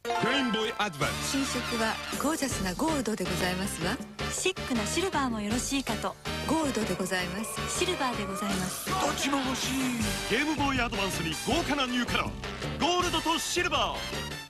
ゲームボーイアドバンス。 新色はゴージャスなゴールドでございますわ。 シックなシルバーもよろしいかと。 ゴールドでございます。 シルバーでございます。 どっちも欲しい。ゲームボーイアドバンスに豪華なニューカラー、ゴールドとシルバー。